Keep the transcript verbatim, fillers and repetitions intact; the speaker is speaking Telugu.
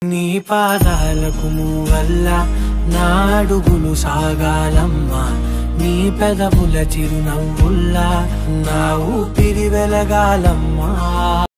నీ పాదాలకు మూవల్ల నా అడుగులు సాగాలమ్మా నీ పెదవుల చిరునవ్వుల్లా నా ఊపిరి వెలగాలమ్మా